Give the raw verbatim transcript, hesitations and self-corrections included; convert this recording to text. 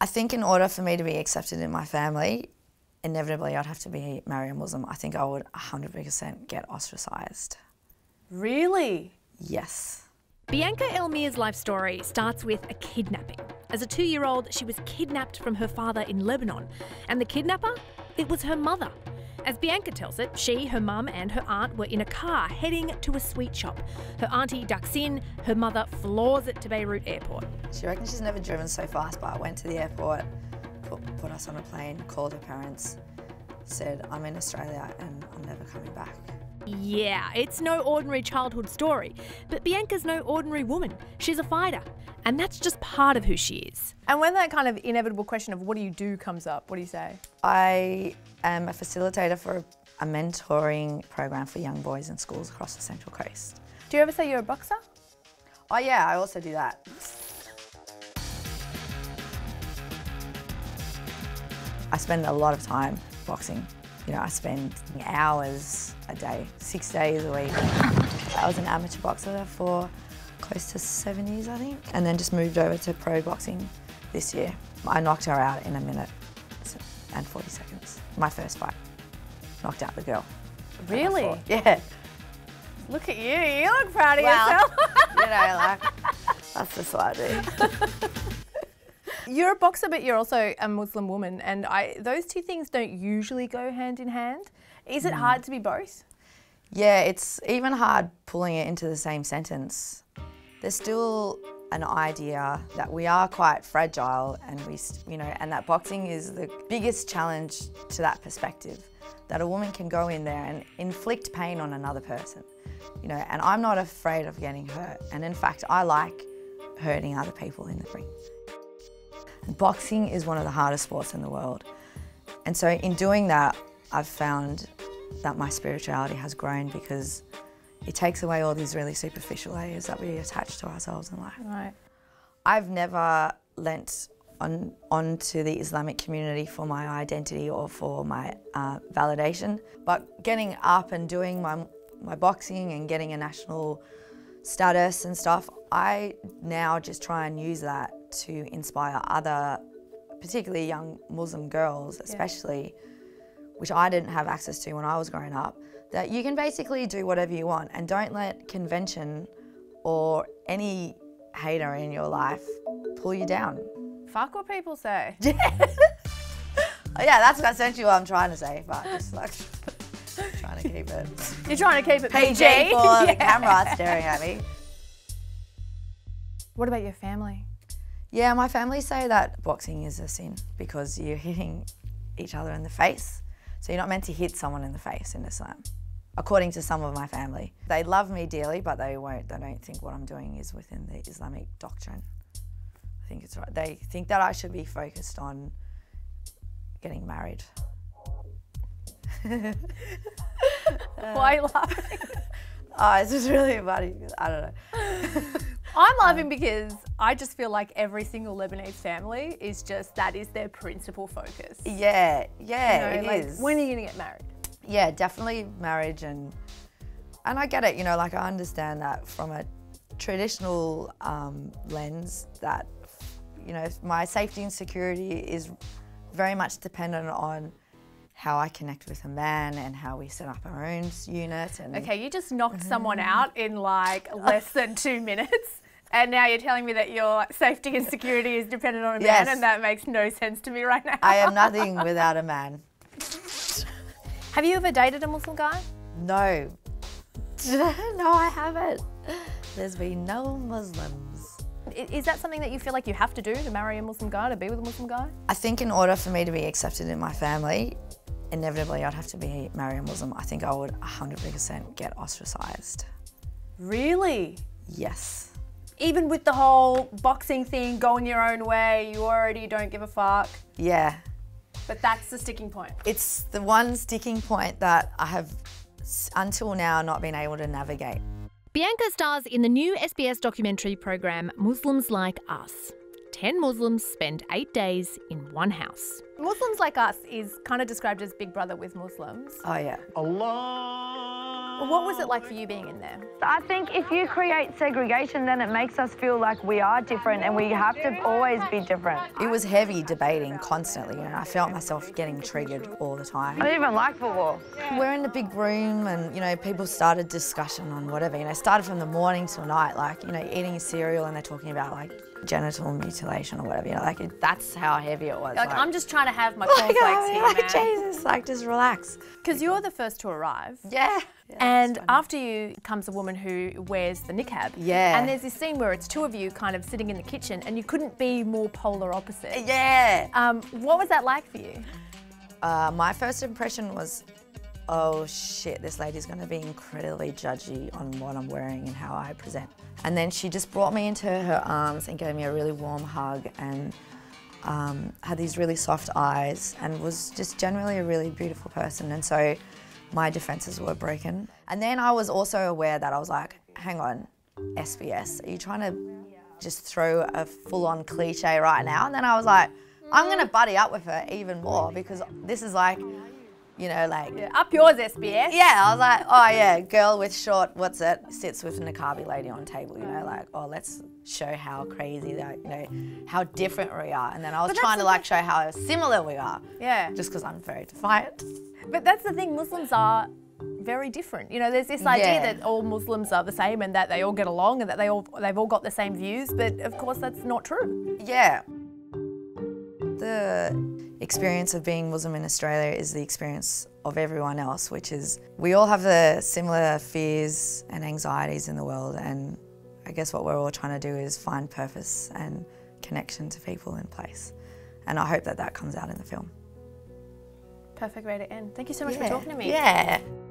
I think in order for me to be accepted in my family, inevitably I'd have to be marry a Muslim. I think I would one hundred percent get ostracised. Really? Yes. Bianca Elmir's life story starts with a kidnapping. As a two-year-old, she was kidnapped from her father in Lebanon. And the kidnapper? It was her mother. As Bianca tells it, she, her mum and her aunt were in a car heading to a sweet shop. Her auntie ducks in, her mother floors it to Beirut airport. She reckons she's never driven so fast, but I went to the airport, put, put us on a plane, called her parents, said, I'm in Australia and I'm never coming back. Yeah, it's no ordinary childhood story, but Bianca's no ordinary woman. She's a fighter, and that's just part of who she is. And when that kind of inevitable question of what do you do comes up, what do you say? I am a facilitator for a mentoring program for young boys in schools across the Central Coast. Do you ever say you're a boxer? Oh yeah, I also do that. I spend a lot of time boxing. You know, I spend hours a day, six days a week. I was an amateur boxer for close to seven years, I think, and then just moved over to pro boxing this year. I knocked her out in a minute and forty seconds. My first fight. Knocked out the girl. Really? Yeah. Look at you, you look proud of well, yourself. You know, like, that's just what I do. You're a boxer, but you're also a Muslim woman, and I, those two things don't usually go hand in hand. Is it mm. hard to be both? Yeah, it's even hard pulling it into the same sentence. There's still an idea that we are quite fragile, and we, you know, and that boxing is the biggest challenge to that perspective. That a woman can go in there and inflict pain on another person, you know. And I'm not afraid of getting hurt, and in fact, I like hurting other people in the ring. And boxing is one of the hardest sports in the world. And so in doing that, I've found that my spirituality has grown because it takes away all these really superficial layers that we attach to ourselves in life. Right. I've never lent on onto the Islamic community for my identity or for my uh, validation, but getting up and doing my, my boxing and getting a national status and stuff, I now just try and use that to inspire other, particularly young Muslim girls especially, yeah. which I didn't have access to when I was growing up, that you can basically do whatever you want and don't let convention or any hater in your life pull you down. Fuck what people say. Yeah, that's essentially what I'm trying to say, but just like trying to keep it. You're trying to keep it P G for yeah. the camera staring at me. What about your family? Yeah, my family say that boxing is a sin because you're hitting each other in the face. So you're not meant to hit someone in the face in Islam, according to some of my family. They love me dearly, but they won't. They don't think what I'm doing is within the Islamic doctrine. I think it's right. They think that I should be focused on getting married. uh, Why are you laughing? Oh, it's just really funny. I don't know. I'm laughing um, because I just feel like every single Lebanese family is just, that is their principal focus. Yeah, yeah, you know, it like, is. When are you gonna get married? Yeah, definitely marriage, and and I get it, you know, like I understand that from a traditional um, lens that, you know, my safety and security is very much dependent on how I connect with a man and how we set up our own unit. And okay, you just knocked someone out in like less than two minutes. And now you're telling me that your safety and security is dependent on a man, yes. and that makes no sense to me right now. I am nothing without a man. Have you ever dated a Muslim guy? No. No, I haven't. There's been no Muslims. Is that something that you feel like you have to do to marry a Muslim guy, to be with a Muslim guy? I think in order for me to be accepted in my family, inevitably I'd have to be marry a Muslim. I think I would one hundred percent get ostracised. Really? Yes. Even with the whole boxing thing, going your own way, you already don't give a fuck? Yeah. But that's the sticking point. It's the one sticking point that I have, until now, not been able to navigate. Bianca stars in the new S B S documentary program, Muslims Like Us. Ten Muslims spend eight days in one house. Muslims Like Us is kind of described as Big Brother with Muslims. Oh, yeah. Allah. What was it like for you being in there? I think if you create segregation, then it makes us feel like we are different and we have to always be different. It was heavy debating constantly, you know, I felt myself getting triggered all the time. I don't even like football. We're in the big room and, you know, people started discussion on whatever, you know, started from the morning till night, like, you know, eating cereal and they're talking about like genital mutilation or whatever, you know, like it, that's how heavy it was. Like, like I'm just trying to have my cornflakes like, here, like, man. Jesus, like just relax. Because you're the first to arrive. Yeah. yeah and after you comes a woman who wears the niqab. Yeah. And there's this scene where it's two of you kind of sitting in the kitchen and you couldn't be more polar opposite. Yeah. Um, what was that like for you? Uh, my first impression was, oh shit, this lady's gonna be incredibly judgy on what I'm wearing and how I present. And then she just brought me into her arms and gave me a really warm hug and um, had these really soft eyes and was just generally a really beautiful person. And so my defenses were broken. And then I was also aware that I was like, hang on, S B S, are you trying to just throw a full-on cliche right now? And then I was like, I'm gonna buddy up with her even more because this is like, you know, like... Yeah, up yours, S B S. Yeah, I was like, oh yeah, girl with short, what's it, sits with a niqabi lady on table, you know, like, oh, let's show how crazy that, you know, how different we are. And then I was trying to like show how similar we are. Yeah. Just because I'm very defiant. But that's the thing, Muslims are very different. You know, there's this idea Yeah. that all Muslims are the same and that they all get along and that they all, they've all got the same views, but of course that's not true. Yeah. The experience of being Muslim in Australia is the experience of everyone else, which is we all have the similar fears and anxieties in the world, and I guess what we're all trying to do is find purpose and connection to people in place. And I hope that that comes out in the film. Perfect way to end. Thank you so much yeah. for talking to me. Yeah.